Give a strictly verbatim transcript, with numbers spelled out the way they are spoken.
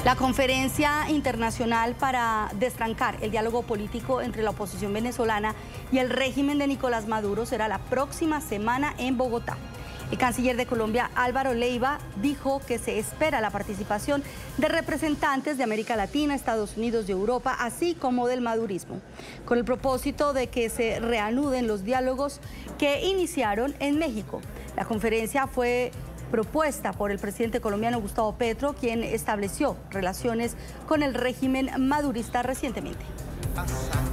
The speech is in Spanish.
La conferencia internacional para destrancar el diálogo político entre la oposición venezolana y el régimen de Nicolás Maduro será la próxima semana en Bogotá. El canciller de Colombia, Álvaro Leiva, dijo que se espera la participación de representantes de América Latina, Estados Unidos y Europa, así como del madurismo, con el propósito de que se reanuden los diálogos que iniciaron en México. La conferencia fue propuesta por el presidente colombiano Gustavo Petro, quien estableció relaciones con el régimen madurista recientemente.